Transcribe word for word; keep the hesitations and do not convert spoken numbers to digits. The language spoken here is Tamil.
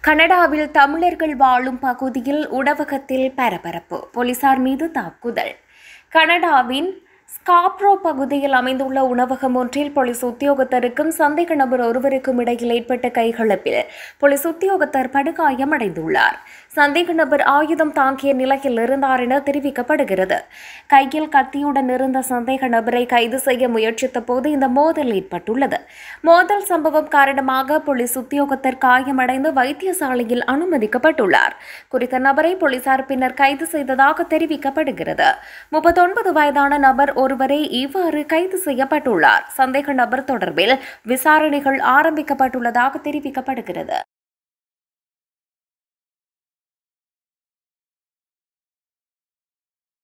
கனடாவில் தமிழர்கள் வாழும் பகுதியில் உணவகத்தில் பரபரப்பு, போலீசார் மீது தாக்குதல். கனடாவின் ஸ்காப்ரோ பகுதியில் அமைந்துள்ள உணவகம் ஒன்றில் போலீஸ் உத்தியோகத்தருக்கும் சந்தேக நபர் ஒருவருக்கும் இடையில் ஏற்பட்ட கைகலப்பில் போலீஸ் உத்தியோகத்தர் படுகாயமடைந்துள்ளார். சந்தேக நபர் ஆயுதம் தாங்கிய நிலையில் இருந்தார் என தெரிவிக்கப்படுகிறது. கையில் கத்தியுடன் இருந்த சந்தேக நபரை கைது செய்ய முயற்சித்த போது இந்த மோதல் ஏற்பட்டுள்ளது. மோதல் சம்பவம் காரணமாக போலீஸ் உத்தியோகத்தர் காயமடைந்து வைத்தியசாலையில் அனுமதிக்கப்பட்டுள்ளார். குறித்த நபரை போலீசார் பின்னர் கைது செய்ததாக தெரிவிக்கப்படுகிறது. முப்பத்தொன்பது வயதான நபர் ஒருவரை இவ்வாறு கைது செய்யப்பட்டுள்ளார். சந்தேக நபர் தொடர்பில் விசாரணைகள் ஆரம்பிக்கப்பட்டுள்ளதாக தெரிவிக்கப்படுகிறது.